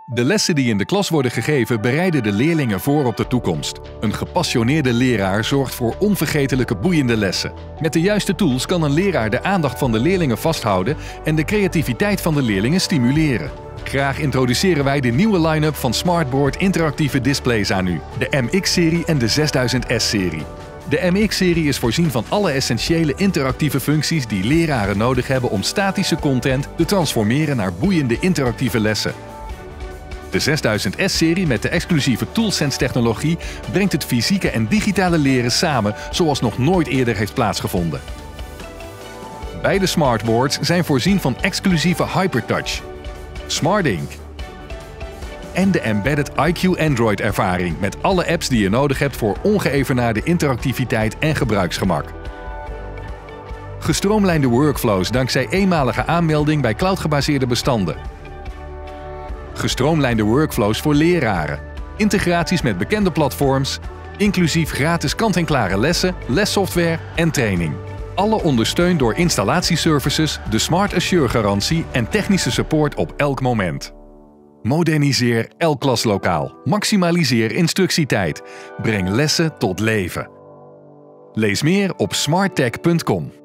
De lessen die in de klas worden gegeven bereiden de leerlingen voor op de toekomst. Een gepassioneerde leraar zorgt voor onvergetelijke boeiende lessen. Met de juiste tools kan een leraar de aandacht van de leerlingen vasthouden en de creativiteit van de leerlingen stimuleren. Graag introduceren wij de nieuwe line-up van Smartboard interactieve displays aan u. De MX-serie en de 6000S-serie. De MX-serie is voorzien van alle essentiële interactieve functies die leraren nodig hebben om statische content te transformeren naar boeiende interactieve lessen. De 6000S-serie met de exclusieve ToolSense-technologie brengt het fysieke en digitale leren samen zoals nog nooit eerder heeft plaatsgevonden. Beide smartboards zijn voorzien van exclusieve HyperTouch, SmartInk en de Embedded IQ Android-ervaring met alle apps die je nodig hebt voor ongeëvenaarde interactiviteit en gebruiksgemak. Gestroomlijnde workflows dankzij eenmalige aanmelding bij cloudgebaseerde bestanden. Gestroomlijnde workflows voor leraren, integraties met bekende platforms, inclusief gratis kant-en-klare lessen, lessoftware en training. Alle ondersteund door installatieservices, de Smart Assure-garantie en technische support op elk moment. Moderniseer elk klaslokaal. Maximaliseer instructietijd. Breng lessen tot leven. Lees meer op smarttech.com.